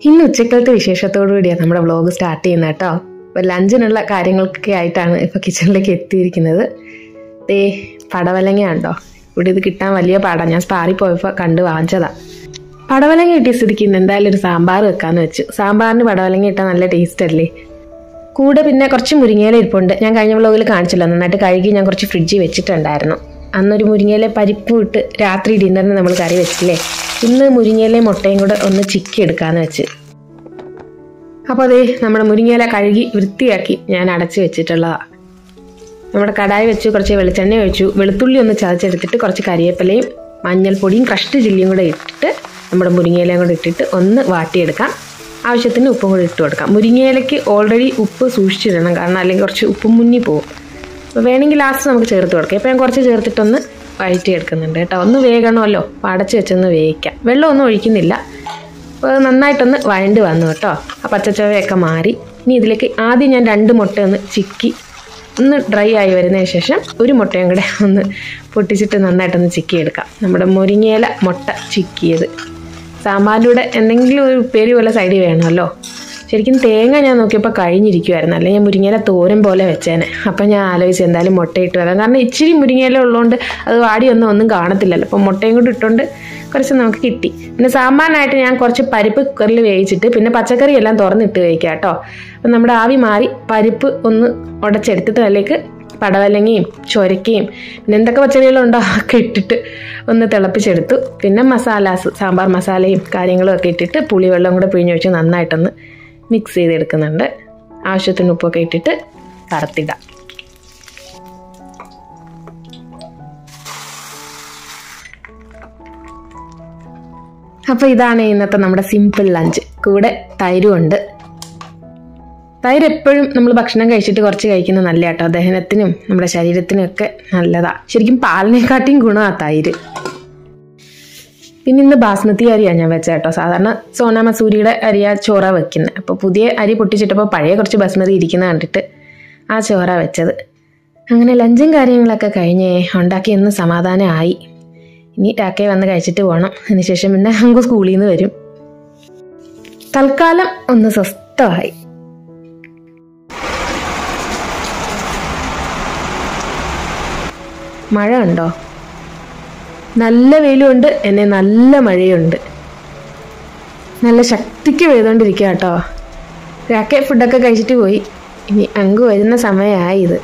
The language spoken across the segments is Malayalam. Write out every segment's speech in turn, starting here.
ഇന്ന് ഉച്ചക്കലത്തെ വിശേഷത്തോടുകൂടിയാണ് നമ്മുടെ വ്ളോഗ് സ്റ്റാർട്ട് ചെയ്യുന്നത് കേട്ടോ. അപ്പോൾ ലഞ്ചിനുള്ള കാര്യങ്ങളൊക്കെ ആയിട്ടാണ് ഇപ്പോൾ കിച്ചണിലേക്ക് എത്തിയിരിക്കുന്നത്. ദേ പടവലങ്ങ ഉണ്ടോ, ഇവിടെ ഇത് കിട്ടാൻ വലിയ പാടാണ്. ഞാൻ സ്പാറി പോയപ്പോൾ കണ്ട് വാങ്ങിച്ചതാണ്. പടവലങ്ങ കിട്ടിയ സ്ഥിതിക്ക് ഇന്ന് എന്തായാലും ഒരു സാമ്പാർ വെക്കാമെന്ന് വെച്ചു. സാമ്പാറിന് പടവലങ്ങ ഇട്ടാൽ നല്ല ടേസ്റ്റ് അല്ലേ. കൂടെ പിന്നെ കുറച്ച് മുരിങ്ങയില ഇരിപ്പുണ്ട്. ഞാൻ കഴിഞ്ഞ വ്ളോഗിൽ കാണിച്ചല്ലോ, നന്നായിട്ട് കഴുകി ഞാൻ കുറച്ച് ഫ്രിഡ്ജിൽ വെച്ചിട്ടുണ്ടായിരുന്നു. അന്നൊരു മുരിങ്ങയില പരിപ്പും ഇട്ട് രാത്രി ഡിന്നറിന് നമ്മൾ കറി വെച്ചില്ലേ. ഇന്ന് മുരിങ്ങയിലയും മുട്ടയും കൂടെ ഒന്ന് ചിക്കി എടുക്കാമെന്ന് വെച്ച്. അപ്പോൾ അതേ നമ്മുടെ മുരിങ്ങയില കഴുകി വൃത്തിയാക്കി ഞാൻ അടച്ച് വെച്ചിട്ടുള്ളതാണ്. നമ്മുടെ കടായി വെച്ചു, കുറച്ച് വെളിച്ചെണ്ണ ഒഴിച്ചു, വെളുത്തുള്ളി ഒന്ന് ചതച്ചെടുത്തിട്ട് കുറച്ച് കരിവേപ്പിലയും മഞ്ഞൾപ്പൊടിയും ക്രഷ്ഡ് ചില്ലിയും കൂടെ ഇട്ടിട്ട് നമ്മുടെ മുരിങ്ങയിലയും കൂടെ ഇട്ടിട്ട് ഒന്ന് വാട്ടിയെടുക്കാം. ആവശ്യത്തിന് ഉപ്പും കൂടെ ഇട്ട് കൊടുക്കാം. മുരിങ്ങയിലയ്ക്ക് ഓൾറെഡി ഉപ്പ് സൂക്ഷിച്ചിടണം, കാരണം അല്ലെങ്കിൽ കുറച്ച് ഉപ്പ് മുന്നി പോകും. അപ്പോൾ വേണമെങ്കിൽ ലാസ്റ്റ് നമുക്ക് ചേർത്ത് കൊടുക്കാം. ഇപ്പോൾ ഞാൻ കുറച്ച് ചേർത്തിട്ടൊന്ന് വഴറ്റിയെടുക്കുന്നുണ്ട് കേട്ടോ. ഒന്ന് വേഗണമല്ലോ, അപ്പോൾ അടച്ച് വെച്ചൊന്ന് വേവിക്കാം. വെള്ളമൊന്നും ഒഴിക്കുന്നില്ല. അപ്പോൾ നന്നായിട്ടൊന്ന് വഴണ്ട് വന്നു കേട്ടോ. ആ പച്ചച്ചവയൊക്കെ മാറി. ഇനി ഇതിലേക്ക് ആദ്യം ഞാൻ 2 മുട്ട ഒന്ന് ചിക്കി ഒന്ന് ഡ്രൈ ആയി വരുന്നതിന് ശേഷം ഒരു മുട്ടയും കൂടെ ഒന്ന് പൊട്ടിച്ചിട്ട് നന്നായിട്ടൊന്ന് ചിക്കിയെടുക്കാം. നമ്മുടെ മുരിങ്ങയില മുട്ട ചിക്കിയത്. സാമ്പാറിൻ്റെ കൂടെ എന്തെങ്കിലും ഒരു ഉപ്പേരി പോലെ സൈഡിൽ വേണമല്ലോ. ശരിക്കും തേങ്ങ ഞാൻ നോക്കിയപ്പോൾ കഴിഞ്ഞിരിക്കുമായിരുന്നു, അല്ലെങ്കിൽ ഞാൻ മുരിങ്ങയില തോരൻ പോലെ വെച്ചേനെ. അപ്പം ഞാൻ ആലോചിച്ച് എന്തായാലും മുട്ടയിട്ട് വരാം, കാരണം ഇച്ചിരി മുരിങ്ങയില ഉള്ളതുകൊണ്ട് അത് വാടിയൊന്നും കാണത്തില്ലല്ലോ. അപ്പം മുട്ടയും കൂടി ഇട്ടുകൊണ്ട് കുറച്ച് നമുക്ക് കിട്ടി. പിന്നെ സാമ്പാറിനായിട്ട് ഞാൻ കുറച്ച് പരിപ്പ് കുക്കറിൽ വേവിച്ചിട്ട് പിന്നെ പച്ചക്കറി എല്ലാം തുറന്നിട്ട് വേവിക്കാം കേട്ടോ. അപ്പം നമ്മുടെ ആവി മാറി പരിപ്പ് ഒന്ന് ഉടച്ചെടുത്തിട്ട് അതിലേക്ക് പടവലങ്ങയും ചൊരക്കയും പിന്നെ എന്തൊക്കെ പച്ചക്കറികളുണ്ടോ ഒക്കെ ഇട്ടിട്ട് ഒന്ന് തിളപ്പിച്ചെടുത്തു. പിന്നെ മസാലാസ്, സാമ്പാർ മസാലയും കാര്യങ്ങളും ഒക്കെ ഇട്ടിട്ട് പുളിവെള്ളം കൂടെ പിഴിഞ്ഞൊഴിച്ച് നന്നായിട്ടൊന്ന് മിക്സ് ചെയ്തെടുക്കുന്നുണ്ട്. ആവശ്യത്തിന് ഉപ്പൊക്കെ ഇട്ടിട്ട് വറുത്തിടാം. അപ്പോൾ ഇതാണ് ഇന്നത്തെ നമ്മുടെ സിമ്പിൾ ലഞ്ച്. കൂടെ തൈരും ഉണ്ട്. തൈര് എപ്പോഴും നമ്മൾ ഭക്ഷണം കഴിച്ചിട്ട് കുറച്ച് കഴിക്കുന്നത് നല്ല കേട്ടോ. ദഹനത്തിനും നമ്മുടെ ശരീരത്തിനും ഒക്കെ നല്ലതാണ്. ശരിക്കും പാലിനെക്കാട്ടിയും ഗുണമാണ് തൈര്. പിന്നെ ഇന്ന് ബാസ്മതി അരിയാണ് ഞാൻ വെച്ചത് കേട്ടോ. സാധാരണ സോനാ മസൂരിയുടെ അരിയാ ചോറ വെക്കുന്നത്. അപ്പോൾ പുതിയ അരി പൊട്ടിച്ചിട്ടപ്പോൾ പഴയ കുറച്ച് ബസ്മതി ഇരിക്കുന്നത് കണ്ടിട്ട് ആ ചോറ വെച്ചത്. അങ്ങനെ ലഞ്ചും കാര്യങ്ങളൊക്കെ കഴിഞ്ഞ് ഉണ്ടാക്കി ഒന്ന് സമാധാനമായി. ഇനി ടാക്കെ വന്ന് കഴിച്ചിട്ട് പോകണം. അതിനുശേഷം പിന്നെ അങ്ങ് സ്കൂളിൽ നിന്ന് വരും. തൽക്കാലം ഒന്ന് സ്വസ്ഥമായി. മഴ ഉണ്ടോ? നല്ല വെയിലുണ്ട്, എന്നെ നല്ല മഴയുണ്ട്. നല്ല ശക്തിക്ക് പെയ്തുകൊണ്ടിരിക്കുക കേട്ടോ. രാക്കെ ഫുഡൊക്കെ കഴിച്ചിട്ട് പോയി. ഇനി അങ്ങ് വരുന്ന സമയമായി ഇത്.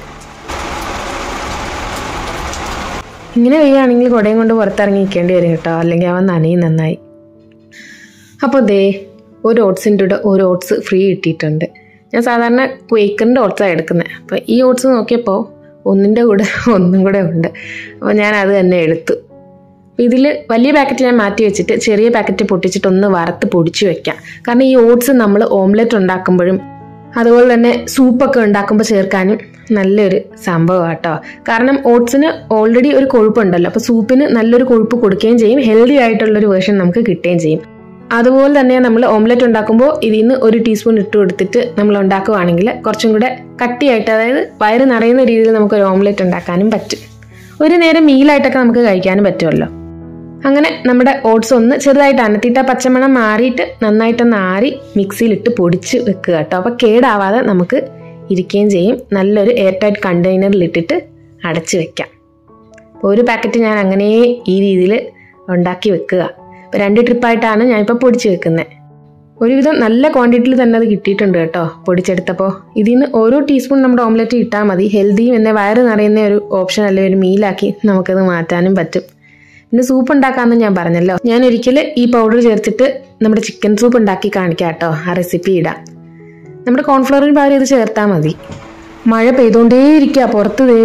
ഇങ്ങനെ വെയ്യാണെങ്കിൽ കുടയും കൊണ്ട് പുറത്തിറങ്ങി നിൽക്കേണ്ടി വരും കേട്ടോ, അല്ലെങ്കിൽ അവൻ നനയും നന്നായി. അപ്പോൾ ദേ ഒരു ഓട്സിൻ്റെ കൂടെ ഒരു ഓട്സ് ഫ്രീ കിട്ടിയിട്ടുണ്ട്. ഞാൻ സാധാരണ ക്വേക്കറിൻ്റെ ഓട്സാണ് എടുക്കുന്നത്. അപ്പോൾ ഈ ഓട്സ് നോക്കിയപ്പോൾ ഒന്നിൻ്റെ കൂടെ ഒന്നും കൂടെ ഉണ്ട്. അപ്പോൾ ഞാൻ അത് തന്നെ എടുത്തു. ഇതിൽ വലിയ പാക്കറ്റ് ഞാൻ മാറ്റി വെച്ചിട്ട് ചെറിയ പാക്കറ്റ് പൊട്ടിച്ചിട്ട് ഒന്ന് വറുത്ത് പൊടിച്ച് വെക്കാം. കാരണം ഈ ഓട്സ് നമ്മൾ ഓംലെറ്റ് ഉണ്ടാക്കുമ്പോഴും അതുപോലെ തന്നെ സൂപ്പൊക്കെ ഉണ്ടാക്കുമ്പോൾ ചേർക്കാനും നല്ലൊരു സംഭവമാണ് കേട്ടോ. കാരണം ഓട്സിന് ഓൾറെഡി ഒരു കൊഴുപ്പുണ്ടല്ലോ, അപ്പോൾ സൂപ്പിന് നല്ലൊരു കൊഴുപ്പ് കൊടുക്കുകയും ചെയ്യും, ഹെൽത്തി ആയിട്ടുള്ളൊരു വേർഷൻ നമുക്ക് കിട്ടുകയും ചെയ്യും. അതുപോലെ തന്നെ നമ്മൾ ഓംലെറ്റ് ഉണ്ടാക്കുമ്പോൾ ഇതിൽ നിന്ന് 1 ടീസ്പൂൺ ഇട്ട് കൊടുത്തിട്ട് നമ്മൾ ഉണ്ടാക്കുവാണെങ്കിൽ കുറച്ചും കൂടെ കട്ടിയായിട്ട്, അതായത് വയറ് നിറയുന്ന രീതിയിൽ നമുക്കൊരു ഓംലെറ്റ് ഉണ്ടാക്കാനും പറ്റും. ഒരു നേരം മീലായിട്ടൊക്കെ നമുക്ക് കഴിക്കാനും പറ്റുമല്ലോ. അങ്ങനെ നമ്മുടെ ഓട്സ് ഒന്ന് ചെറുതായിട്ട് അനത്തിയിട്ട് പച്ചമണം മാറിയിട്ട് നന്നായിട്ടൊന്ന് ആറി മിക്സിയിലിട്ട് പൊടിച്ച് വെക്കുക കേട്ടോ. അപ്പോൾ കേടാവാതെ നമുക്ക് ഇരിക്കുകയും ചെയ്യും. നല്ലൊരു എയർ ടൈറ്റ് കണ്ടെയ്നറിലിട്ടിട്ട് അടച്ച് വെക്കാം. ഒരു പാക്കറ്റ് ഞാൻ അങ്ങനെ ഈ രീതിയിൽ ഉണ്ടാക്കി വെക്കുക. ഇപ്പോൾ 2 ട്രിപ്പായിട്ടാണ് ഞാനിപ്പോൾ പൊടിച്ച് വെക്കുന്നത്. ഒരുവിധം നല്ല ക്വാണ്ടിറ്റിയിൽ തന്നെ അത് കിട്ടിയിട്ടുണ്ട് കേട്ടോ പൊടിച്ചെടുത്തപ്പോൾ. ഇതിൽ നിന്ന് ഓരോ ടീസ്പൂൺ നമ്മുടെ ഓംലെറ്റ് ഇട്ടാൽ മതി. ഹെൽത്തിയും എന്നെ വയറ് നിറയുന്ന ഒരു ഓപ്ഷൻ അല്ലെ, ഒരു മീലാക്കി നമുക്കത് മാറ്റാനും പറ്റും. പിന്നെ സൂപ്പ് ഉണ്ടാക്കാമെന്ന് ഞാൻ പറഞ്ഞല്ലോ. ഞാൻ ഒരിക്കൽ ഈ പൗഡർ ചേർത്തിട്ട് നമ്മുടെ ചിക്കൻ സൂപ്പ് ഉണ്ടാക്കി കാണിക്കാം കേട്ടോ. ആ റെസിപ്പി ഇടാം. നമ്മുടെ കോൺഫ്ലവറിന് പകരം ഇത് ചേർത്താൽ മതി. മഴ പെയ്തുകൊണ്ടേയിരിക്കുക പുറത്ത്. ദേ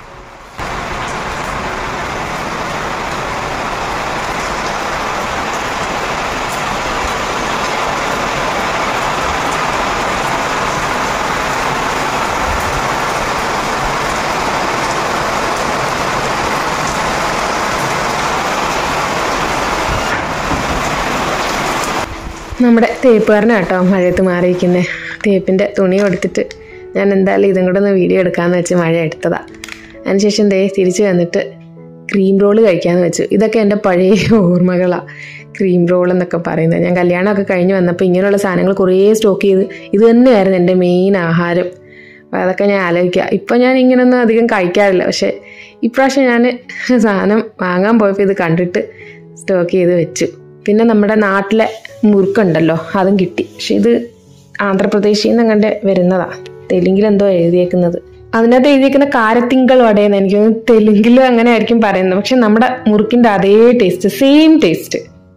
നമ്മുടെ തേപ്പുകാരനാണ് കേട്ടോ മഴയത്ത് മാറിയിരിക്കുന്നത്. തേപ്പിൻ്റെ തുണി കൊടുത്തിട്ട് ഞാൻ എന്തായാലും ഇതും കൂടെ ഒന്ന് വീഡിയോ എടുക്കാമെന്ന് വെച്ച് മഴ എടുത്തതാണ്. അതിനുശേഷം തിരിച്ച് വന്നിട്ട് ക്രീം റോള് കഴിക്കാമെന്ന് വെച്ചു. ഇതൊക്കെ എൻ്റെ പഴയ ഓർമ്മകളാണ്. ക്രീം റോൾ എന്നൊക്കെ പറയുന്നത്. ഞാൻ കല്യാണമൊക്കെ കഴിഞ്ഞ് വന്നപ്പോൾ ഇങ്ങനെയുള്ള സാധനങ്ങൾ കുറേ സ്റ്റോക്ക് ചെയ്ത് ഇത് തന്നെയായിരുന്നു എൻ്റെ മെയിൻ ആഹാരം. അപ്പോൾ അതൊക്കെ ഞാൻ ആലോചിക്കുക. ഇപ്പം ഞാൻ ഇങ്ങനെയൊന്നും അധികം കഴിക്കാറില്ല, പക്ഷേ ഇപ്രാവശ്യം ഞാൻ സാധനം വാങ്ങാൻ പോയപ്പോൾ ഇത് കണ്ടിട്ട് സ്റ്റോക്ക് ചെയ്ത് വെച്ചു. പിന്നെ നമ്മുടെ നാട്ടിലെ മുറുക്കുണ്ടല്ലോ, അതും കിട്ടി. പക്ഷെ ഇത് ആന്ധ്രാപ്രദേശിൽ നിന്ന് കണ്ട് വരുന്നതാണ്. തെലുങ്കിലെന്തോ എഴുതിയേക്കുന്നത്. അതിനകത്ത് എഴുതിയേക്കുന്ന കാരത്തിങ്കൾ വടയെന്ന് എനിക്ക് തോന്നുന്നു. തെലുങ്കിലും അങ്ങനെ ആയിരിക്കും പറയുന്നത്. പക്ഷെ നമ്മുടെ മുറുക്കിൻ്റെ അതേ ടേസ്റ്റ്, സെയിം ടേസ്റ്റ്.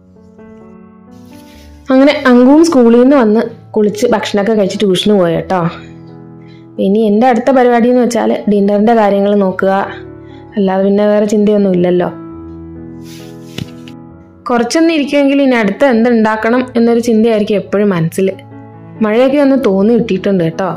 അങ്ങനെ അങ്കുവും സ്കൂളിൽ നിന്ന് വന്ന് കുളിച്ച് ഭക്ഷണമൊക്കെ കഴിച്ച് ട്യൂഷന് പോയി കേട്ടോ. ഇനി എൻ്റെ അടുത്ത പരിപാടി എന്ന് വെച്ചാൽ ഡിന്നറിൻ്റെ കാര്യങ്ങൾ നോക്കുക, അല്ലാതെ പിന്നെ വേറെ ചിന്തയൊന്നും ഇല്ലല്ലോ. കുറച്ചൊന്നും ഇരിക്കുമെങ്കിൽ ഇനി അടുത്ത എന്തുണ്ടാക്കണം എന്നൊരു ചിന്തയായിരിക്കും എപ്പോഴും മനസ്സിൽ. മഴയൊക്കെ ഒന്ന് തോന്നി കിട്ടിയിട്ടുണ്ട് കേട്ടോ.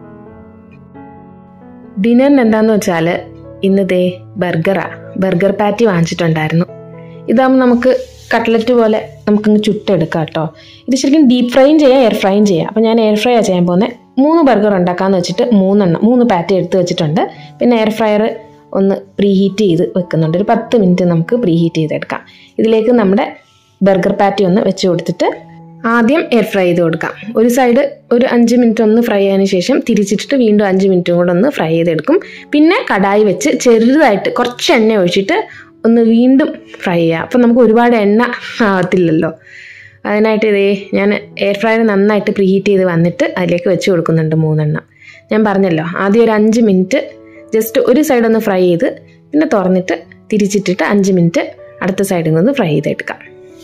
ഡിന്നറിന് എന്താന്ന് വെച്ചാൽ ഇന്ന് ബർഗർ പാറ്റി വാങ്ങിച്ചിട്ടുണ്ടായിരുന്നു. ഇതാകുമ്പോൾ നമുക്ക് കട്ട്ലറ്റ് പോലെ നമുക്കങ്ങ് ചുട്ടെടുക്കാം കേട്ടോ. ഇത് ശരിക്കും ഡീപ്പ് ഫ്രൈയും ചെയ്യാം, എയർ ഫ്രൈയും ചെയ്യാം. അപ്പോൾ ഞാൻ എയർ ഫ്രൈ ചെയ്യാൻ പോകുന്നത്. 3 ബർഗർ ഉണ്ടാക്കാമെന്ന് വെച്ചിട്ട് 3 പാറ്റി എടുത്ത് വെച്ചിട്ടുണ്ട്. പിന്നെ എയർ ഫ്രയർ ഒന്ന് പ്രീഹീറ്റ് ചെയ്ത് വെക്കുന്നുണ്ട്. ഒരു 10 മിനിറ്റ് നമുക്ക് പ്രീഹീറ്റ് ചെയ്തെടുക്കാം. ഇതിലേക്ക് നമ്മുടെ ബർഗർ പാറ്റി ഒന്ന് വെച്ച് കൊടുത്തിട്ട് ആദ്യം എയർ ഫ്രൈ ചെയ്ത് കൊടുക്കാം. ഒരു സൈഡ് ഒരു 5 മിനിറ്റ് ഒന്ന് ഫ്രൈ ആയതിനു ശേഷം തിരിച്ചിട്ടിട്ട് വീണ്ടും 5 മിനിറ്റും കൂടെ ഒന്ന് ഫ്രൈ ചെയ്തെടുക്കും. പിന്നെ കടായി വെച്ച് ചെറുതായിട്ട് കുറച്ച് എണ്ണ ഒഴിച്ചിട്ട് ഒന്ന് വീണ്ടും ഫ്രൈ ചെയ്യാം. അപ്പം നമുക്ക് ഒരുപാട് എണ്ണ ആവത്തില്ലല്ലോ. അതിനായിട്ട് ഞാൻ എയർ ഫ്രയർ നന്നായിട്ട് പ്രീഹീറ്റ് ചെയ്ത് വന്നിട്ട് അതിലേക്ക് വെച്ച് കൊടുക്കുന്നുണ്ട് 3 എണ്ണം. ഞാൻ പറഞ്ഞല്ലോ, ആദ്യം ഒരു 5 മിനിറ്റ് ജസ്റ്റ് ഒരു സൈഡ് ഒന്ന് ഫ്രൈ ചെയ്ത് പിന്നെ തുറന്നിട്ട് തിരിച്ചിട്ടിട്ട് 5 മിനിറ്റ് അടുത്ത സൈഡിൽ നിന്ന് ഫ്രൈ ചെയ്തെടുക്കാം.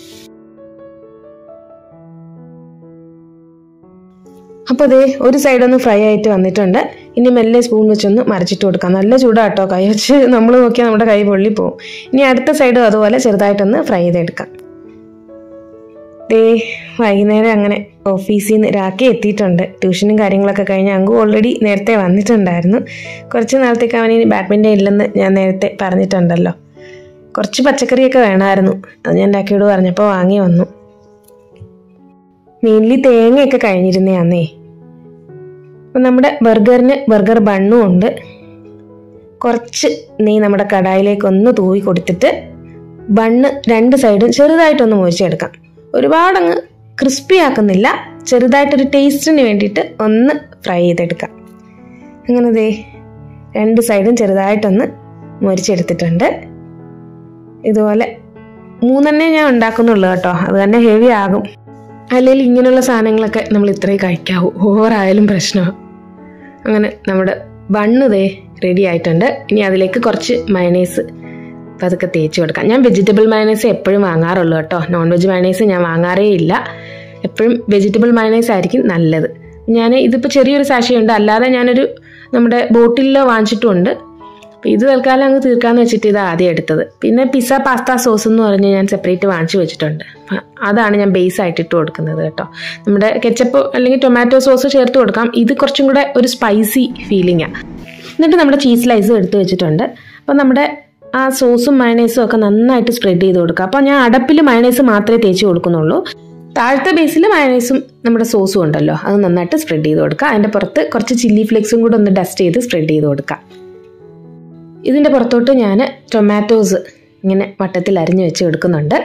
അപ്പോൾ ഒരു സൈഡൊന്ന് ഫ്രൈ ആയിട്ട് വന്നിട്ടുണ്ട്. ഇനി മെല്ലെ സ്പൂൺ വെച്ചൊന്ന് മറിച്ചിട്ട് കൊടുക്കാം. നല്ല ചൂടാട്ടോ, കൈ വെച്ച് നമ്മൾ നോക്കിയാൽ നമ്മുടെ കൈ പൊള്ളിപ്പോവും. ഇനി അടുത്ത സൈഡും അതുപോലെ ചെറുതായിട്ടൊന്ന് ഫ്രൈ ചെയ്തെടുക്കാം. വൈകുന്നേരം അങ്ങനെ ഓഫീസിൽ നിന്ന് രാക്കി എത്തിയിട്ടുണ്ട്. ട്യൂഷനും കാര്യങ്ങളൊക്കെ കഴിഞ്ഞ് അങ്കു ഓൾറെഡി നേരത്തെ വന്നിട്ടുണ്ടായിരുന്നു. കുറച്ച് നാളത്തേക്ക് അവന് ബാഡ്മിൻ്റൺ ഇല്ലെന്ന് ഞാൻ നേരത്തെ പറഞ്ഞിട്ടുണ്ടല്ലോ. കുറച്ച് പച്ചക്കറിയൊക്കെ വേണമായിരുന്നു, അത് ഞാൻ രാക്കിയോട് പറഞ്ഞപ്പോൾ വാങ്ങി വന്നു. മെയിൻലി തേങ്ങയൊക്കെ കഴിഞ്ഞിരുന്നേ. അപ്പം നമ്മുടെ ബർഗർ ബണ്ണും ഉണ്ട്. കുറച്ച് നെയ്യ് നമ്മുടെ കടായിലേക്കൊന്ന് തൂവി കൊടുത്തിട്ട് ബണ്ണ് 2 സൈഡും ചെറുതായിട്ടൊന്ന് മുറിച്ചെടുക്കാം. ഒരുപാടങ്ങ് ക്രിസ്പി ആക്കുന്നില്ല, ചെറുതായിട്ടൊരു ടേസ്റ്റിന് വേണ്ടിയിട്ട് ഒന്ന് ഫ്രൈ ചെയ്തെടുക്കാം. അങ്ങനെ 2 സൈഡും ചെറുതായിട്ടൊന്ന് മുറിച്ചെടുത്തിട്ടുണ്ട്. ഇതുപോലെ 3 ഞാൻ ഉണ്ടാക്കുന്നുള്ളൂ കേട്ടോ, അത് തന്നെ ഹെവി ആകും. അല്ലെങ്കിൽ ഇങ്ങനെയുള്ള സാധനങ്ങളൊക്കെ നമ്മൾ ഇത്രയും കഴിക്കാവൂ, ഓവറായാലും പ്രശ്നമാണ്. അങ്ങനെ നമ്മുടെ ബണ്ണ് റെഡി ആയിട്ടുണ്ട്. ഇനി അതിലേക്ക് കുറച്ച് മയണൈസ് അതൊക്കെ തേച്ച് കൊടുക്കാം. ഞാൻ വെജിറ്റബിൾ മയണൈസ് എപ്പോഴും വാങ്ങാറുള്ളൂ കേട്ടോ, നോൺ വെജ് മയണൈസ് ഞാൻ വാങ്ങാറേ ഇല്ല. എപ്പോഴും വെജിറ്റബിൾ മയണൈസ് ആയിരിക്കും നല്ലത്. ഞാൻ ഇതിപ്പോൾ ചെറിയൊരു സാഷിയുണ്ട്, അല്ലാതെ ഞാനൊരു നമ്മുടെ ബോട്ടിലിലോ വാങ്ങിച്ചിട്ടുമുണ്ട്. അപ്പോൾ ഇത് തൽക്കാലം അങ്ങ് തീർക്കാമെന്ന് വെച്ചിട്ട് ഇത് ആദ്യം എടുത്തത്. പിന്നെ പിസ്സ പാസ്ത സോസ് എന്ന് പറഞ്ഞ് ഞാൻ സെപ്പറേറ്റ് വാങ്ങിച്ചു വെച്ചിട്ടുണ്ട്. അതാണ് ഞാൻ ബേസ് ആയിട്ട് ഇട്ട് കൊടുക്കുന്നത് കേട്ടോ. നമ്മുടെ കെച്ചപ്പ് അല്ലെങ്കിൽ ടൊമാറ്റോ സോസ് ചേർത്ത് കൊടുക്കാം. ഇത് കുറച്ചും കൂടെ ഒരു സ്പൈസി ഫീലിംഗാണ്. എന്നിട്ട് നമ്മുടെ ചീസ് സ്ലൈസും എടുത്ത് വെച്ചിട്ടുണ്ട്. അപ്പോൾ നമ്മുടെ ആ സോസും മയണൈസും ഒക്കെ നന്നായിട്ട് സ്പ്രെഡ് ചെയ്ത് കൊടുക്കുക. അപ്പോൾ ഞാൻ അടപ്പിൽ മയണൈസ് മാത്രമേ തേച്ച് കൊടുക്കുന്നുള്ളൂ. താഴത്തെ ബേസിൽ മയണൈസും നമ്മുടെ സോസും ഉണ്ടല്ലോ, അത് നന്നായിട്ട് സ്പ്രെഡ് ചെയ്ത് കൊടുക്കുക. അതിൻ്റെ പുറത്ത് കുറച്ച് ചില്ലി ഫ്ലേക്സും കൂടെ ഒന്ന് ഡസ്റ്റ് ചെയ്ത് സ്പ്രെഡ് ചെയ്ത് കൊടുക്കുക. ഇതിൻ്റെ പുറത്തോട്ട് ഞാൻ ടൊമാറ്റോസ് ഇങ്ങനെ വട്ടത്തിൽ അരിഞ്ഞ് വെച്ച് എടുക്കുന്നുണ്ട്.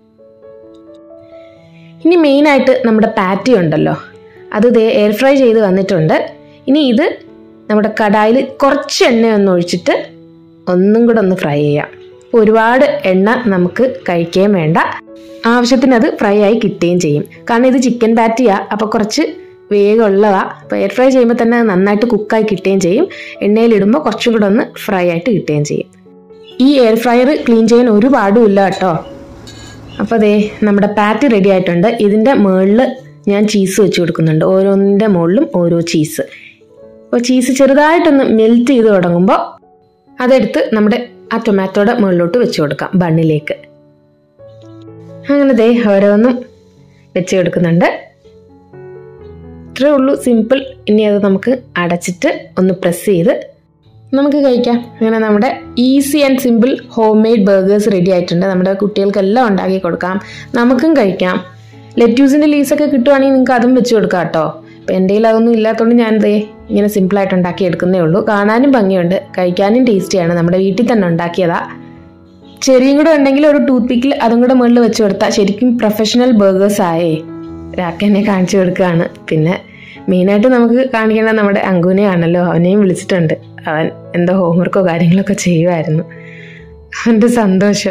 ഇനി മെയിനായിട്ട് നമ്മുടെ പാറ്റി ഉണ്ടല്ലോ, അത് എയർ ഫ്രൈ ചെയ്ത് വന്നിട്ടുണ്ട്. ഇനി ഇത് നമ്മുടെ കടായിൽ കുറച്ച് എണ്ണയൊന്ന് ഒഴിച്ചിട്ട് ഒന്നും കൂടെ ഒന്ന് ഫ്രൈ ചെയ്യാം. അപ്പോൾ ഒരുപാട് എണ്ണ നമുക്ക് കഴിക്കുകയും വേണ്ട, ആവശ്യത്തിന് അത് ഫ്രൈ ആയി കിട്ടുകയും ചെയ്യും. കാരണം ഇത് ചിക്കൻ പാറ്റിയാണ്, അപ്പോൾ കുറച്ച് വേഗമുള്ളതാണ്. അപ്പോൾ എയർ ഫ്രൈ ചെയ്യുമ്പോൾ തന്നെ നന്നായിട്ട് കുക്കായി കിട്ടുകയും ചെയ്യും. എണ്ണയിലിടുമ്പോൾ കുറച്ചും കൂടെ ഒന്ന് ഫ്രൈ ആയിട്ട് കിട്ടുകയും ചെയ്യും. ഈ എയർ ഫ്രയർ ക്ലീൻ ചെയ്യാൻ ഒരു പാടുമില്ല കേട്ടോ. അപ്പോൾ നമ്മുടെ പാറ്റി റെഡി ആയിട്ടുണ്ട്. ഇതിൻ്റെ മുകളിൽ ഞാൻ ചീസ് വെച്ച് കൊടുക്കുന്നുണ്ട്, ഓരോന്നിൻ്റെ മുകളിലും ഓരോ ചീസ്. അപ്പോൾ ചീസ് ചെറുതായിട്ടൊന്ന് മെൽറ്റ് ചെയ്ത് തുടങ്ങുമ്പോൾ അതെടുത്ത് നമ്മുടെ ആ ടൊമാറ്റോയുടെ മുകളിലോട്ട് വെച്ച് കൊടുക്കാം, ബണ്ണിലേക്ക്. അങ്ങനെ ഓരോന്നും വെച്ച് കൊടുക്കുന്നുണ്ട്. ഇത്രേ ഉള്ളൂ, സിമ്പിൾ. ഇനി അത് നമുക്ക് അടച്ചിട്ട് ഒന്ന് പ്രസ് ചെയ്ത് നമുക്ക് കഴിക്കാം. അങ്ങനെ നമ്മുടെ easy and simple homemade burgers ready ആയിട്ടുണ്ട്. നമ്മുടെ കുട്ടികൾക്കെല്ലാം ഉണ്ടാക്കി കൊടുക്കാം, നമുക്കും കഴിക്കാം. ലെറ്റ്യൂസിൻ്റെ ലീവ്സൊക്കെ കിട്ടുവാണെങ്കിൽ നിങ്ങൾക്ക് അതും വെച്ച് കൊടുക്കാം കേട്ടോ. അപ്പോൾ എൻ്റെ കയ്യിൽ അതൊന്നും ഇല്ലാത്തതുകൊണ്ട് ഞാൻ ഇങ്ങനെ സിമ്പിളായിട്ട് ഉണ്ടാക്കി എടുക്കുന്നേ ഉള്ളൂ. കാണാനും ഭംഗിയുണ്ട്, കഴിക്കാനും ടേസ്റ്റിയാണ്. നമ്മുടെ വീട്ടിൽ തന്നെ ഉണ്ടാക്കിയതാ. ചെറിയും കൂടെ ഉണ്ടെങ്കിൽ ഒരു ടൂത്ത് പിക്കിൽ അതും കൂടെ മുകളിൽ വെച്ച് കൊടുത്താൽ ശരിക്കും പ്രൊഫഷണൽ ബർഗേഴ്സ് ആയേ. രാക്ക എന്നെ കാണിച്ചു കൊടുക്കുകയാണ്. പിന്നെ മെയിനായിട്ട് നമുക്ക് കാണിക്കേണ്ട നമ്മുടെ അങ്കുവിനെ ആണല്ലോ. അവനെയും വിളിച്ചിട്ടുണ്ട്. അവൻ എന്തോ ഹോംവർക്കോ കാര്യങ്ങളൊക്കെ ചെയ്യുമായിരുന്നു. അവൻ്റെ സന്തോഷം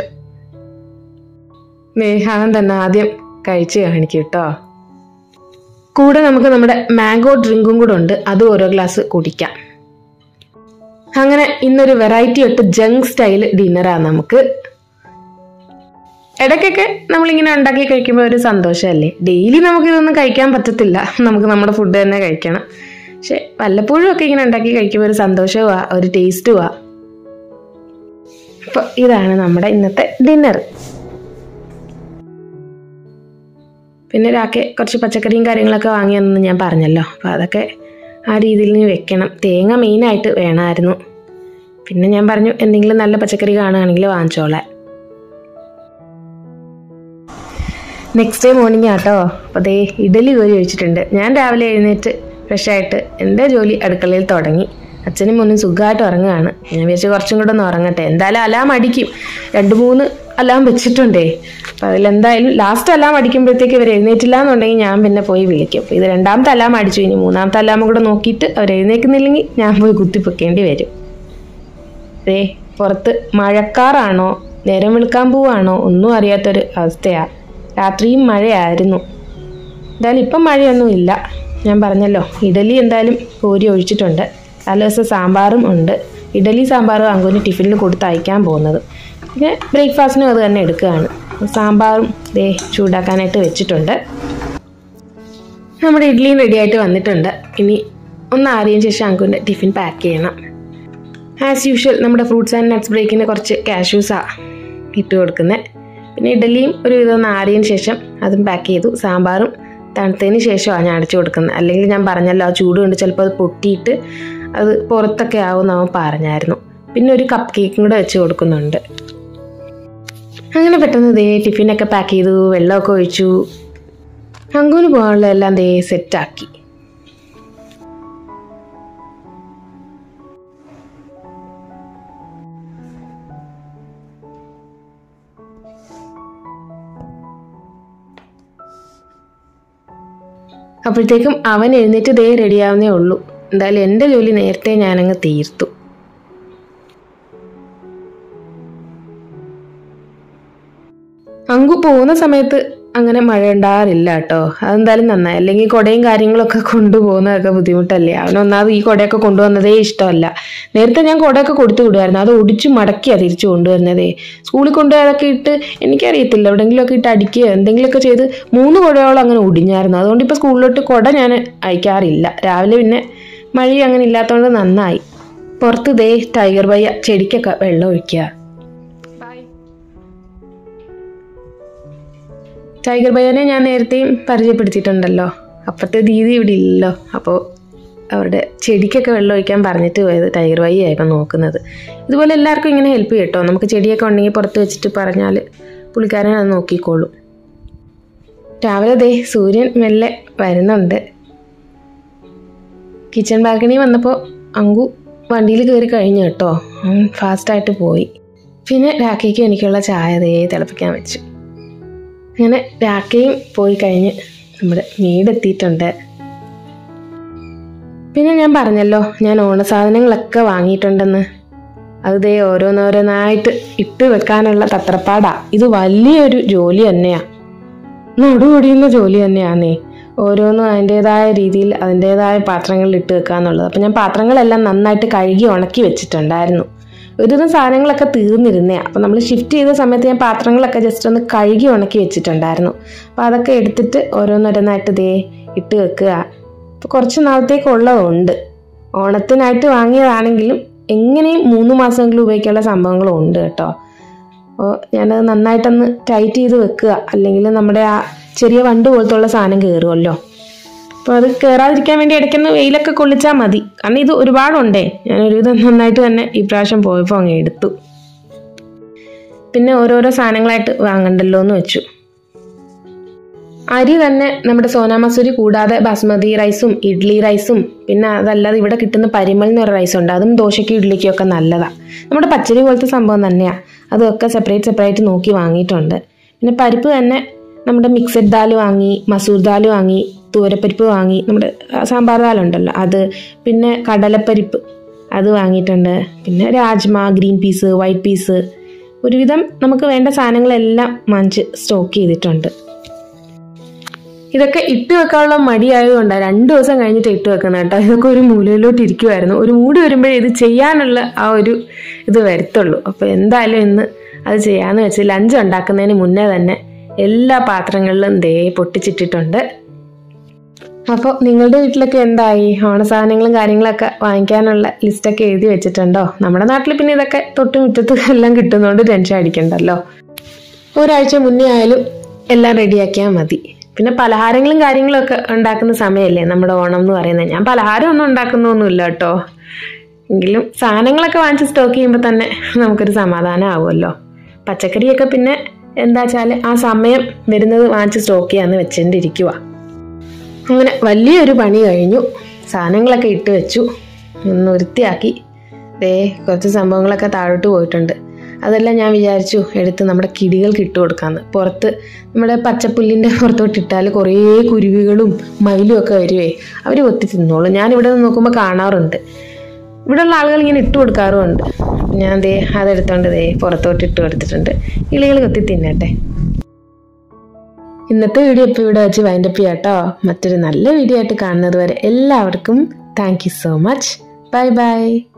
അവൻ തന്നെ ആദ്യം കഴിച്ച് കാണിക്കും കേട്ടോ. കൂടെ നമുക്ക് നമ്മുടെ മാംഗോ ഡ്രിങ്കും കൂടെ ഉണ്ട്, അതും ഓരോ ഗ്ലാസ് കുടിക്കാം. അങ്ങനെ ഇന്നൊരു വെറൈറ്റി തൊട്ട് ജങ്ക് സ്റ്റൈൽ ഡിന്നറാണ് നമുക്ക്. ഇടയ്ക്കൊക്കെ നമ്മളിങ്ങനെ ഉണ്ടാക്കി കഴിക്കുമ്പോൾ ഒരു സന്തോഷമല്ലേ. ഡെയിലി നമുക്കിതൊന്നും കഴിക്കാൻ പറ്റത്തില്ല, നമുക്ക് നമ്മുടെ ഫുഡ് തന്നെ കഴിക്കണം. പക്ഷെ വല്ലപ്പോഴും ഒക്കെ ഇങ്ങനെ ഉണ്ടാക്കി കഴിക്കുമ്പോൾ ഒരു സന്തോഷവുമാ, ഒരു ടേസ്റ്റുമാ. അപ്പോൾ ഇതാണ് നമ്മുടെ ഇന്നത്തെ ഡിന്നർ. പിന്നെ രാക്കെ കുറച്ച് പച്ചക്കറിയും കാര്യങ്ങളൊക്കെ വാങ്ങിയെന്ന് ഞാൻ പറഞ്ഞല്ലോ. അപ്പോൾ അതൊക്കെ ആ രീതിയിൽ നിന്ന് വെക്കണം. തേങ്ങ മെയിനായിട്ട് വേണമായിരുന്നു. പിന്നെ ഞാൻ പറഞ്ഞു എന്തെങ്കിലും നല്ല പച്ചക്കറി കാണുകയാണെങ്കിൽ വാങ്ങിച്ചോളാം. നെക്സ്റ്റ് ഡേ മോർണിംഗ് ആട്ടോ. അപ്പോൾ അതേ ഇഡലി കോരി ഒഴിച്ചിട്ടുണ്ട്. ഞാൻ രാവിലെ എഴുന്നേറ്റ് ഫ്രഷായിട്ട് എൻ്റെ ജോലി അടുക്കളയിൽ തുടങ്ങി. അച്ഛനും മോനും സുഖമായിട്ട് ഉറങ്ങുകയാണ്. ഞാൻ വിചാരിച്ചു കുറച്ചും കൂടെ ഒന്ന് ഉറങ്ങട്ടെ. എന്തായാലും അലാം അടിക്കും, 2-3 അലാം വെച്ചിട്ടുണ്ടേ. അപ്പോൾ അതിലെന്തായാലും ലാസ്റ്റ് അലാം അടിക്കുമ്പോഴത്തേക്ക് ഇവർ എഴുന്നേറ്റില്ല എന്നുണ്ടെങ്കിൽ ഞാൻ പിന്നെ പോയി വിളിക്കും. അപ്പോൾ ഇത് 2ാമത്തെ അലാം അടിച്ചു. ഇനി 3ാമത്തെ അലാമും കൂടെ നോക്കിയിട്ട് അവർ എഴുന്നേൽക്കുന്നില്ലെങ്കിൽ ഞാൻ പോയി കുത്തിപ്പൊക്കേണ്ടി വരും. പുറത്ത് മഴക്കാറാണോ നേരം വെളുക്കാൻ പോവാണോ ഒന്നും അറിയാത്തൊരു അവസ്ഥയാണ്. രാത്രിയും മഴയായിരുന്നു. എന്തായാലും ഇപ്പം മഴയൊന്നും ഇല്ല. ഞാൻ പറഞ്ഞല്ലോ ഇഡലി എന്തായാലും കോരി ഒഴിച്ചിട്ടുണ്ട്. തലേ ദിവസം സാമ്പാറും ഉണ്ട്. ഇഡലി സാമ്പാറും അങ്കുവിന് ടിഫിനിൽ കൊടുത്ത് അയക്കാൻ പോകുന്നത്. പിന്നെ ബ്രേക്ക്ഫാസ്റ്റിനും അത് തന്നെ എടുക്കുകയാണ്. സാമ്പാറും ചൂടാക്കാനായിട്ട് വെച്ചിട്ടുണ്ട്. നമ്മുടെ ഇഡ്ഡലിയും റെഡിയായിട്ട് വന്നിട്ടുണ്ട്. ഇനി ഒന്ന് ആറിയതിന് ശേഷം അങ്കുവിൻ്റെ ടിഫിൻ പാക്ക് ചെയ്യണം. ആസ് യൂഷ്വൽ നമ്മുടെ ഫ്രൂട്ട്സ് ആൻഡ് നട്ട്സ് ബ്രേക്കിന് കുറച്ച് കാഷ്യൂസാണ് ഇട്ട് കൊടുക്കുന്നത്. പിന്നെ ഇഡ്ഡലിയും ഒരു വിധം ആറിയതിന് ശേഷം അതും പാക്ക് ചെയ്തു. സാമ്പാറും തണുത്തതിന് ശേഷമാണ് ഞാൻ അടച്ചു കൊടുക്കുന്നത്. അല്ലെങ്കിൽ ഞാൻ പറഞ്ഞല്ലോ ആ ചൂട് കൊണ്ട് ചിലപ്പോൾ അത് പൊട്ടിയിട്ട് അത് പുറത്തൊക്കെ ആവും നമ്മൾ പറഞ്ഞായിരുന്നു. പിന്നെ ഒരു കപ്പ് കേക്കും കൂടെ വെച്ച് കൊടുക്കുന്നുണ്ട്. അങ്ങനെ പെട്ടെന്ന് ടിഫിനൊക്കെ പാക്ക് ചെയ്തു, വെള്ളമൊക്കെ ഒഴിച്ചു. അങ്കുവിന് പോകാനുള്ളതെല്ലാം സെറ്റാക്കി. അപ്പോഴത്തേക്കും അവൻ എഴുന്നേറ്റ് റെഡിയാവുന്നേ ഉള്ളൂ. എന്തായാലും എൻ്റെ ജോലി നേരത്തെ ഞാനങ്ങ് തീർത്തു. അങ്കു പോകുന്ന സമയത്ത് അങ്ങനെ മഴ ഉണ്ടാകാറില്ല കേട്ടോ. അതെന്തായാലും നന്നായി. അല്ലെങ്കിൽ കുടയും കാര്യങ്ങളൊക്കെ കൊണ്ടുപോകുന്നതൊക്കെ ബുദ്ധിമുട്ടല്ലേ. അവനൊന്നാമത് ഈ കുടയൊക്കെ കൊണ്ടുവന്നതേ ഇഷ്ടമല്ല. നേരത്തെ ഞാൻ കുടയൊക്കെ കൊടുത്തു വിടുമായിരുന്നു. അത് ഒടിച്ചു മടക്കിയാണ് തിരിച്ചു കൊണ്ടുവരുന്നതേ. സ്കൂളിൽ കൊണ്ടുപോയതൊക്കെ ഇട്ട് എനിക്കറിയത്തില്ല എവിടെയെങ്കിലുമൊക്കെ ഇട്ട് അടിക്കുകയോ എന്തെങ്കിലുമൊക്കെ ചെയ്ത് 3 കുടയോളം അങ്ങനെ ഒടിഞ്ഞായിരുന്നു. അതുകൊണ്ട് ഇപ്പോൾ സ്കൂളിലോട്ട് കുട ഞാൻ അയക്കാറില്ല. രാവിലെ പിന്നെ മഴ അങ്ങനെ ഇല്ലാത്തതുകൊണ്ട് നന്നായി. പുറത്ത് ടൈഗർ ബയ്യ ചെടിക്കൊക്കെ വെള്ളം ഒഴിക്കുക. ടൈഗർ ബയ്യനെ ഞാൻ നേരത്തെയും പരിചയപ്പെടുത്തിയിട്ടുണ്ടല്ലോ. അപ്പുറത്തെ ദീദി ഇവിടെ ഇല്ലല്ലോ. അപ്പോൾ അവരുടെ ചെടിക്കൊക്കെ വെള്ളം ഒഴിക്കാൻ പറഞ്ഞിട്ട് പോയത് ടൈഗർ ബയ്യായിപ്പോൾ നോക്കുന്നത്. ഇതുപോലെ എല്ലാവർക്കും ഇങ്ങനെ ഹെൽപ്പ് ചെയ്യും കേട്ടോ. നമുക്ക് ചെടിയൊക്കെ ഉണ്ടെങ്കിൽ പുറത്ത് വെച്ചിട്ട് പറഞ്ഞാൽ പുള്ളിക്കാരൻ അത് നോക്കിക്കോളും. രാവിലെ സൂര്യൻ മെല്ലെ വരുന്നുണ്ട്. കിച്ചൺ ബാൽക്കണി വന്നപ്പോൾ അങ്കു വണ്ടിയിൽ കയറി കഴിഞ്ഞു കേട്ടോ. ഫാസ്റ്റായിട്ട് പോയി. പിന്നെ രാഖയ്ക്ക് എനിക്കുള്ള ചായ തിളപ്പിക്കാൻ വെച്ചു. അങ്ങനെ രാഖയും പോയി കഴിഞ്ഞ് നമ്മുടെ വീടെത്തിയിട്ടുണ്ട്. പിന്നെ ഞാൻ പറഞ്ഞല്ലോ ഞാൻ ഓണസാധനങ്ങളൊക്കെ വാങ്ങിയിട്ടുണ്ടെന്ന്. അത് ഓരോന്നോരോന്നായിട്ട് ഇട്ട് വെക്കാനുള്ള തത്രപ്പാടാ. ഇത് വലിയൊരു ജോലി തന്നെയാണ്, നടുപൊടിയുന്ന ജോലി തന്നെയാണേ. ഓരോന്നും അതിൻ്റേതായ രീതിയിൽ അതിൻ്റേതായ പാത്രങ്ങളിൽ ഇട്ട് വെക്കുക എന്നുള്ളത്. അപ്പം ഞാൻ പാത്രങ്ങളെല്ലാം നന്നായിട്ട് കഴുകി ഉണക്കി വെച്ചിട്ടുണ്ടായിരുന്നു. ഒരുവിധം സാധനങ്ങളൊക്കെ തീർന്നിരുന്നേ. അപ്പം നമ്മൾ ഷിഫ്റ്റ് ചെയ്ത സമയത്ത് ഞാൻ പാത്രങ്ങളൊക്കെ ജസ്റ്റ് ഒന്ന് കഴുകി ഉണക്കി വെച്ചിട്ടുണ്ടായിരുന്നു. അപ്പം അതൊക്കെ എടുത്തിട്ട് ഓരോന്നോരോന്നായിട്ട് ഇട്ട് വെക്കുക. അപ്പോൾ കുറച്ച് നാളത്തേക്കുള്ളതുണ്ട്. ഓണത്തിനായിട്ട് വാങ്ങിയതാണെങ്കിലും എങ്ങനെയും 3 മാസമെങ്കിലും ഉപയോഗിക്കാനുള്ള സംഭവങ്ങളും ഉണ്ട് കേട്ടോ. അപ്പോൾ ഞാനത് നന്നായിട്ടൊന്ന് ടൈറ്റ് ചെയ്ത് വെക്കുക. അല്ലെങ്കിൽ നമ്മുടെ ആ ചെറിയ വണ്ട് പോലത്തുള്ള സാധനം കയറുമല്ലോ. അപ്പോൾ അത് കയറാതിരിക്കാൻ വേണ്ടി ഇടയ്ക്കൊന്ന് വെയിലൊക്കെ കൊള്ളിച്ചാൽ മതി. കാരണം ഇത് ഒരുപാടുണ്ടേ. ഞാനൊരുവിധം നന്നായിട്ട് തന്നെ ഈ പ്രാവശ്യം പോയപ്പോൾ അങ്ങ് എടുത്തു. പിന്നെ ഓരോരോ സാധനങ്ങളായിട്ട് വാങ്ങണ്ടല്ലോ എന്ന് വെച്ചു. അരി തന്നെ നമ്മുടെ സോനാ മസൂരി കൂടാതെ ബാസ്മതി റൈസും ഇഡ്ലി റൈസും പിന്നെ അതല്ലാതെ ഇവിടെ കിട്ടുന്ന പരിമൾ എന്നൊരു റൈസുണ്ട്. അതും ദോശയ്ക്കും ഇഡ്ലിക്കും ഒക്കെ നല്ലതാണ്. നമ്മുടെ പച്ചരി പോലത്തെ സംഭവം തന്നെയാണ്. അതൊക്കെ സെപ്പറേറ്റ് നോക്കി വാങ്ങിയിട്ടുണ്ട്. പിന്നെ പരിപ്പ് തന്നെ നമ്മുടെ മിക്സഡ് ദാൽ വാങ്ങി, മസൂർ ദാൽ വാങ്ങി, തൂരപ്പരിപ്പ് വാങ്ങി, നമ്മുടെ സാമ്പാർ ദാലുണ്ടല്ലോ അത്, പിന്നെ കടലപ്പരിപ്പ് അത് വാങ്ങിയിട്ടുണ്ട്. പിന്നെ rajma, green peas, white peas, ഒരുവിധം നമുക്ക് വേണ്ട സാധനങ്ങളെല്ലാം വാങ്ങിച്ച് സ്റ്റോക്ക് ചെയ്തിട്ടുണ്ട്. ഇതൊക്കെ ഇട്ട് വെക്കാനുള്ള മടിയായതുകൊണ്ടാണ് 2 ദിവസം കഴിഞ്ഞിട്ട് ഇട്ട് വെക്കുന്നത് കേട്ടോ. ഇതൊക്കെ ഒരു മൂലയിലോട്ട് ഇരിക്കുമായിരുന്നു. ഒരു മൂടി വരുമ്പോഴേ ഇത് ചെയ്യാനുള്ള ആ ഒരു ഇത് വരത്തുള്ളൂ. അപ്പോൾ എന്തായാലും ഇന്ന് അത് ചെയ്യാമെന്ന് വെച്ച് ലഞ്ച് ഉണ്ടാക്കുന്നതിന് മുന്നേ തന്നെ എല്ലാ പാത്രങ്ങളിലും പൊട്ടിച്ചിട്ടിട്ടുണ്ട്. അപ്പോൾ നിങ്ങളുടെ വീട്ടിലൊക്കെ എന്തായി? ഓണസാധനങ്ങളും കാര്യങ്ങളൊക്കെ വാങ്ങിക്കാനുള്ള ലിസ്റ്റൊക്കെ എഴുതി വെച്ചിട്ടുണ്ടോ? നമ്മുടെ നാട്ടിൽ പിന്നെ ഇതൊക്കെ തൊട്ടുമുറ്റത്ത് എല്ലാം കിട്ടുന്നതുകൊണ്ട് ടെൻഷൻ അടിക്കണ്ടല്ലോ. ഒരാഴ്ച മുന്നേ ആയാലും എല്ലാം റെഡിയാക്കിയാൽ മതി. പിന്നെ പലഹാരങ്ങളും കാര്യങ്ങളൊക്കെ ഉണ്ടാക്കുന്ന സമയമല്ലേ നമ്മുടെ ഓണം എന്ന് പറയുന്നത്. ഞാൻ പലഹാരം ഒന്നും ഉണ്ടാക്കുന്നൊന്നുമില്ല കേട്ടോ. എങ്കിലും സാധനങ്ങളൊക്കെ വാങ്ങിച്ച് സ്റ്റോക്ക് ചെയ്യുമ്പോൾ തന്നെ നമുക്കൊരു സമാധാനം ആവുമല്ലോ. പച്ചക്കറിയൊക്കെ പിന്നെ എന്താ വെച്ചാൽ ആ സമയം വരുന്നത് വാങ്ങിച്ച് സ്റ്റോക്ക് ചെയ്യാമെന്ന് വെച്ചിട്ടിരിക്കുക. അങ്ങനെ വലിയൊരു പണി കഴിഞ്ഞു. സാധനങ്ങളൊക്കെ ഇട്ട് വെച്ചു, ഒന്ന് വൃത്തിയാക്കി. കുറച്ച് സംഭവങ്ങളൊക്കെ താഴോട്ട് പോയിട്ടുണ്ട്. അതെല്ലാം ഞാൻ വിചാരിച്ചു എടുത്ത് നമ്മുടെ കിളികൾക്ക് ഇട്ട് കൊടുക്കാമെന്ന്. പുറത്ത് നമ്മുടെ പച്ചപ്പുല്ലിൻ്റെ പുറത്തോട്ട് ഇട്ടാൽ കുറേ കുരുവികളും മയിലും ഒക്കെ വരുവേ, അവർ കൊത്തി തിന്നോളും. ഞാനിവിടെ നിന്ന് നോക്കുമ്പോൾ കാണാറുണ്ട്. ഇവിടെയുള്ള ആളുകൾ ഇങ്ങനെ ഇട്ട് കൊടുക്കാറുമുണ്ട്. ഞാൻ അതെടുത്തോണ്ട് പുറത്തോട്ട് ഇട്ട് കൊടുത്തിട്ടുണ്ട്. കിളികൾ കൊത്തി തിന്നട്ടെ. ഇന്നത്തെ വീഡിയോ ഇപ്പോൾ ഇവിടെ വെച്ച് വൈൻഡപ്പ് ചെയ്യാം കേട്ടോ. മറ്റൊരു നല്ല വീഡിയോ ആയിട്ട് കാണുന്നത് വരെ എല്ലാവർക്കും thank you so much. Bye by.